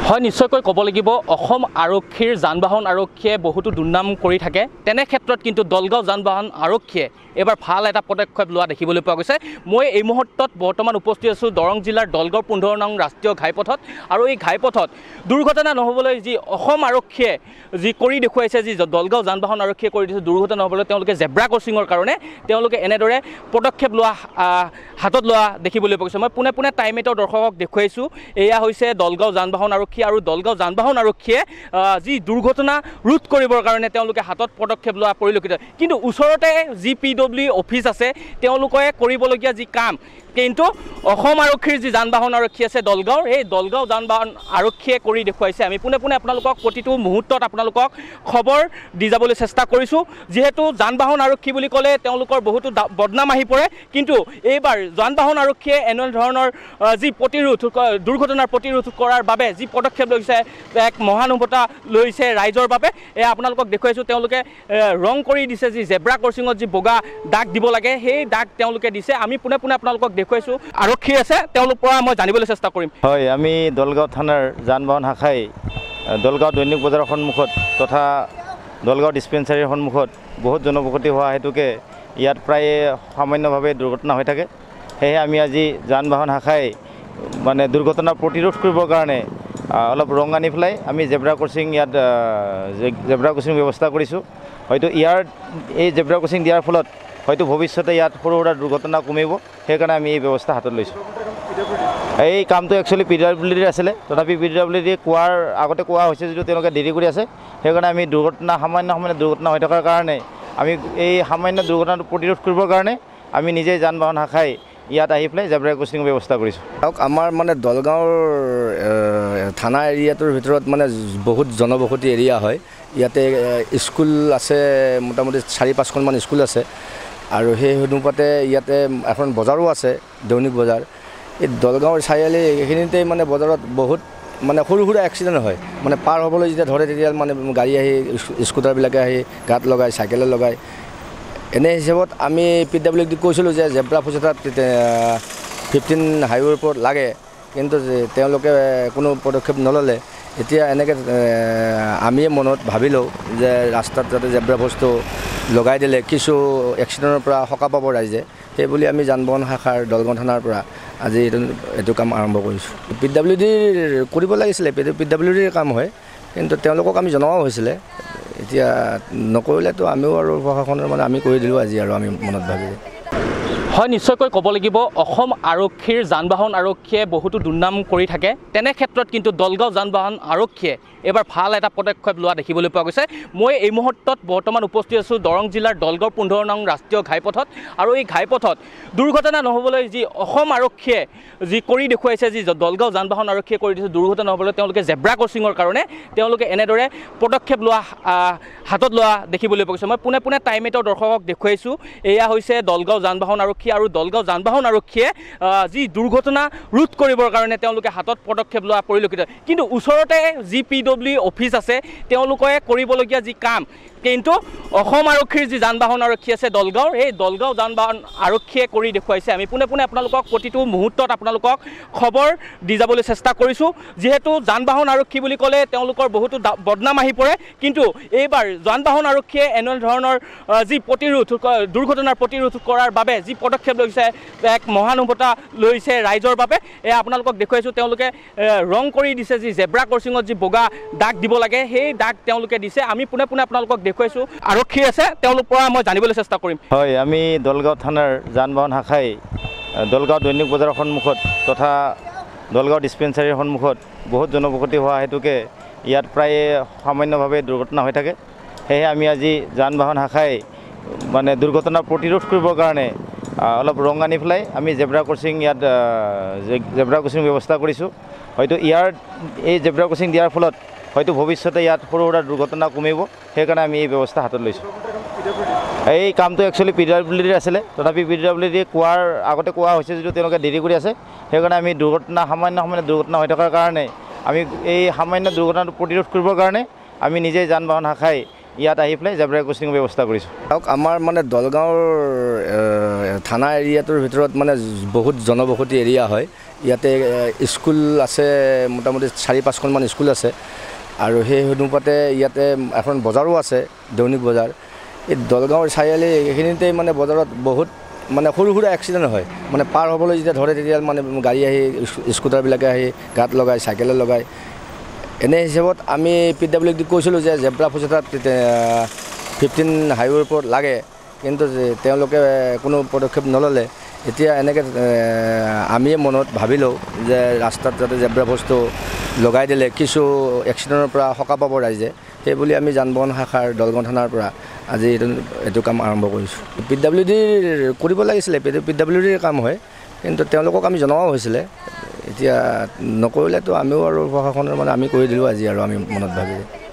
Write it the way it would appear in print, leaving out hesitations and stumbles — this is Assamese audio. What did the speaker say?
হয় নিশ্চয়কৈ ক'ব লাগিব অসম আৰক্ষীৰ যান-বাহন আৰক্ষীয়ে বহুতো দুৰ্নাম কৰি থাকে তেনে ক্ষেত্ৰত কিন্তু দলগাঁও যান-বাহন আৰক্ষীয়ে এবাৰ ভাল এটা পদক্ষেপ লোৱা দেখিবলৈ পোৱা গৈছে। মই এই মুহূৰ্তত বৰ্তমান উপস্থিত আছোঁ দৰং জিলাৰ দলগাঁও 15 নং ৰাষ্ট্ৰীয় ঘাইপথত আৰু এই ঘাইপথত দুৰ্ঘটনা নহ'বলৈ যি অসম আৰক্ষীয়ে যি কৰি দেখুৱাইছে যি দলগাঁও যান-বাহন আৰক্ষীয়ে কৰি দিছে দুৰ্ঘটনা নহ'বলৈ তেওঁলোকে জেব্ৰা ক্ৰচিঙৰ কাৰণে তেওঁলোকে এনেদৰে পদক্ষেপ লোৱা হাতত লোৱা দেখিবলৈ পোৱা গৈছে। মই পোনে পোনে টাইমেটৰ দৰ্শকক দেখুৱাইছোঁ এয়া হৈছে দলগাঁও যান-বাহন আৰক্ষী আৰু দলগাঁও যান-বাহন আৰক্ষীয়ে যি দুৰ্ঘটনা ৰোধ কৰিবৰ কাৰণে তেওঁলোকে হাতত পদক্ষেপ লোৱা পৰিলক্ষিত। কিন্তু ওচৰতে যি PW অফিচ আছে তেওঁলোকে কৰিবলগীয়া যি কাম কিন্তু অসম আৰক্ষীৰ যি যান-বাহন আৰক্ষী আছে দলগাঁৱৰ এই দলগাঁও যান-বাহন আৰক্ষীয়ে কৰি দেখুৱাইছে। আমি পোনে পোনে আপোনালোকক প্ৰতিটো মুহূৰ্তত আপোনালোকক খবৰ দি যাবলৈ চেষ্টা কৰিছোঁ। যিহেতু যান-বাহন আৰক্ষী বুলি ক'লে তেওঁলোকৰ বহুতো বদনাম আহি পৰে, কিন্তু এইবাৰ যান-বাহন আৰক্ষীয়ে এনে ধৰণৰ যি প্ৰতিৰোধ দুৰ্ঘটনাৰ প্ৰতিৰোধ কৰাৰ বাবে যি পদক্ষেপ লৈছে এক মহানুভৱতা লৈছে ৰাইজৰ বাবে এয়া আপোনালোকক দেখুৱাইছোঁ। তেওঁলোকে ৰং কৰি দিছে যি জেব্ৰা ক্ৰচিঙত যি বগা দাগ দিব লাগে সেই দাগ তেওঁলোকে দিছে। আমি পোনে পোনে আপোনালোকক দেখুৱাইছোঁ আৰক্ষী আছে তেওঁলোকৰ পৰা মই জানিবলৈ চেষ্টা কৰিম। হয়, আমি দলগাঁও থানাৰ যান-বাহন শাখাই দলগাঁও দৈনিক বজাৰৰ সন্মুখত তথা দলগাঁও ডিছপেঞ্চাৰীৰ সন্মুখত বহুত জনবসতি হোৱা হেতুকে ইয়াত প্ৰায় সামান্যভাৱে দুৰ্ঘটনা হৈ থাকে। সেয়েহে আমি আজি যান-বাহন শাখাই মানে দুৰ্ঘটনা প্ৰতিৰোধ কৰিবৰ কাৰণে অলপ ৰং আনি পেলাই আমি জেব্ৰা ক্ৰচিং ইয়াত জেব্ৰা ক্ৰচিং ব্যৱস্থা কৰিছোঁ। হয়তো এই জেব্ৰা ক্ৰচিং দিয়াৰ ফলত হয়তো ভৱিষ্যতে ইয়াত সৰু সুৰা দুৰ্ঘটনা কমিব, সেইকাৰণে আমি এই ব্যৱস্থা হাতত লৈছোঁ। এই কামটো একচুৱেলি PWDৰ আছিলে, তথাপি PWD কোৱাৰ আগতে কোৱা হৈছে যদিও তেওঁলোকে দেৰি কৰি আছে। সেইকাৰণে আমি সামান্য দুৰ্ঘটনা হৈ থকাৰ কাৰণে আমি এই সামান্য দুৰ্ঘটনাটো প্ৰতিৰোধ কৰিবৰ কাৰণে আমি নিজেই যান-বাহন শাখাই ইয়াত আহি পেলাই জেব্ৰা ক্ৰচিং ব্যৱস্থা কৰিছোঁ। আমাৰ মানে দলগাঁৱৰ থানা এৰিয়াটোৰ ভিতৰত মানে বহুত জনবসতি এৰিয়া হয়। ইয়াতে স্কুল আছে, মোটামুটি 4-5খনমান স্কুল আছে আৰু সেই অনুপাতে ইয়াতে এখন বজাৰো আছে, দৈনিক বজাৰ। এই দলগাঁৱৰ চাৰিআলি এইখিনিতে মানে বজাৰত বহুত মানে সৰু সুৰা এক্সিডেণ্ট হয়। মানে পাৰ হ'বলৈ যেতিয়া ধৰে তেতিয়া মানে গাড়ী আহি স্কুটাৰবিলাকে আহি গাত লগায়, চাইকেলে লগায়। এনে হিচাপত আমি PWD কৈছিলোঁ যে জেব্ৰা ফুট এটা 15 হাইৱেৰ ওপৰত লাগে, কিন্তু তেওঁলোকে কোনো পদক্ষেপ নল'লে। এতিয়া এনেকৈ আমিয়ে মনত ভাবিলোঁ যে ৰাস্তাত যাতে জেব্ৰা ফুটটো লগাই দিলে কিছু এক্সিডেণ্টৰ পৰা সকাহ পাব ৰাইজে। সেইবুলি আমি যান-বাহন শাখাৰ দলগাঁও থানাৰ পৰা আজি এইটো কাম আৰম্ভ কৰিছোঁ। PWD কৰিব লাগিছিলে, PWDৰ কাম হয়, কিন্তু তেওঁলোকক আমি জনোৱাও হৈছিলে। এতিয়া নকৰিলেতো আমিও আৰু প্ৰশাসনৰ মানে আমি কৰি দিলোঁ আজি আৰু আমি মনত ভাবি। হয় নিশ্চয়কৈ ক'ব লাগিব অসম আৰক্ষীৰ যান-বাহন আৰক্ষীয়ে বহুতো দুৰ্নাম কৰি থাকে তেনে ক্ষেত্ৰত কিন্তু দলগাঁও যান-বাহন আৰক্ষীয়ে এবাৰ ভাল এটা পদক্ষেপ লোৱা দেখিবলৈ পোৱা গৈছে। মই এই মুহূৰ্তত বৰ্তমান উপস্থিত আছোঁ দৰং জিলাৰ দলগাঁও 15 নং ৰাষ্ট্ৰীয় ঘাইপথত আৰু এই ঘাইপথত দুৰ্ঘটনা নহ'বলৈ যি অসম আৰক্ষীয়ে যি কৰি দেখুৱাইছে যি দলগাঁও যান-বাহন আৰক্ষীয়ে কৰি দিছে দুৰ্ঘটনা নহ'বলৈ তেওঁলোকে জেব্ৰা ক্ৰচিঙৰ কাৰণে তেওঁলোকে এনেদৰে পদক্ষেপ লোৱা হাতত লোৱা দেখিবলৈ পোৱা গৈছে। মই পোনে পোনে টাইমেটৰ দৰ্শকক দেখুৱাইছোঁ এয়া হৈছে দলগাঁও যান-বাহন আৰক্ষী আৰু দলগাঁও যান-বাহন আৰক্ষীয়ে যি দুৰ্ঘটনা ৰোধ কৰিবৰ কাৰণে তেওঁলোকে হাতত পদক্ষেপ লোৱা পৰিলক্ষিত। কিন্তু ওচৰতে যি PW অফিচ আছে তেওঁলোকে কৰিবলগীয়া যি কাম কিন্তু অসম আৰক্ষীৰ যি যান-বাহন আৰক্ষী আছে দলগাঁৱৰ এই দলগাঁও যান-বাহন আৰক্ষীয়ে কৰি দেখুৱাইছে। আমি পোনে পোনে আপোনালোকক প্ৰতিটো মুহূৰ্তত আপোনালোকক খবৰ দি যাবলৈ চেষ্টা কৰিছোঁ। যিহেতু যান-বাহন আৰক্ষী বুলি ক'লে তেওঁলোকৰ বহুতো বদনাম আহি পৰে, কিন্তু এইবাৰ যান-বাহন আৰক্ষীয়ে এনে ধৰণৰ যি দুৰ্ঘটনাৰ প্ৰতিৰোধ কৰাৰ বাবে যি পদক্ষেপ লৈছে এক মহানুভৱতা লৈছে ৰাইজৰ বাবে এয়া আপোনালোকক দেখুৱাইছোঁ। তেওঁলোকে ৰং কৰি দিছে যি জেব্ৰা ক্ৰচিঙত যি বগা দাগ দিব লাগে সেই দাগ তেওঁলোকে দিছে। আমি পোনে পোনে আপোনালোকক দেখুৱাইছোঁ আৰক্ষী আছে তেওঁলোকৰ পৰা মই জানিবলৈ চেষ্টা কৰিম। হয়, আমি দলগাঁও থানাৰ যান-বাহন শাখাই দলগাঁও দৈনিক বজাৰৰ সন্মুখত তথা দলগাঁও ডিছপেঞ্চাৰীৰ সন্মুখত বহুত জনবসতি হোৱা হেতুকে ইয়াত প্ৰায় সামান্যভাৱে দুৰ্ঘটনা হৈ থাকে। সেয়েহে আমি আজি যান-বাহন শাখাই মানে দুৰ্ঘটনা প্ৰতিৰোধ কৰিবৰ কাৰণে অলপ ৰং আনি পেলাই আমি জেব্ৰা ক্ৰচিং ইয়াত জেব্ৰা ক্ৰচিং ব্যৱস্থা কৰিছোঁ। হয়তো এই জেব্ৰা ক্ৰচিং দিয়াৰ ফলত হয়তো ভৱিষ্যতে ইয়াত সৰু সুৰা দুৰ্ঘটনা কমিব, সেইকাৰণে আমি এই ব্যৱস্থা হাতত লৈছোঁ। এই কামটো একচুৱেলি PWDৰ আছিলে, তথাপি PWD কোৱাৰ আগতে কোৱা হৈছে যদিও তেওঁলোকে দেৰি কৰি আছে। সেইকাৰণে আমি সামান্য দুৰ্ঘটনা হৈ থকাৰ কাৰণে আমি এই সামান্য দুৰ্ঘটনাটো প্ৰতিৰোধ কৰিবৰ কাৰণে আমি নিজেই যান-বাহন শাখাই ইয়াত আহি পেলাই জেব্ৰা ক্ৰচিং ব্যৱস্থা কৰিছোঁ। আমাৰ মানে দলগাঁৱৰ থানা এৰিয়াটোৰ ভিতৰত মানে বহুত জনবসতি এৰিয়া হয়। ইয়াতে স্কুল আছে মোটামুটি 4-5খনমান স্কুল আছে আৰু সেই অনুপাতে ইয়াতে এখন বজাৰো আছে দৈনিক বজাৰ এই দলগাঁৱৰ চাৰিআলি এইখিনিতে মানে বজাৰত বহুত মানে সৰু সুৰা এক্সিডেণ্ট হয় মানে পাৰ হ'বলৈ যেতিয়া ধৰে তেতিয়া মানে গাড়ী আহি স্কুটাৰবিলাকে আহি গাত লগায় চাইকেলে লগায় এনে হিচাপত আমি PWD কৈছিলোঁ যে জেব্ৰা ফুট এটা 15 হাইৱেৰ ওপৰত লাগে কিন্তু তেওঁলোকে কোনো পদক্ষেপ নল'লে এতিয়া এনেকৈ আমি মনত ভাবিলোঁ যে ৰাস্তাত যাতে জেব্ৰা পোষ্টটো লগাই দিলে কিছু এক্সিডেণ্টৰ পৰা সকাহ পাব ৰাইজে সেই বুলি আমি যান বাহন শাখাৰ দলগাঁও থানাৰ পৰা আজি এইটো কাম আৰম্ভ কৰিছোঁ PWD কৰিব লাগিছিলে PWD কাম হয় কিন্তু তেওঁলোকক আমি জনোৱাও হৈছিলে এতিয়া নকৰিলেতো আমিও আৰু প্ৰশাসনৰ মানে আমি কৰি দিলোঁ আজি আৰু আমি মনত ভাবিলোঁ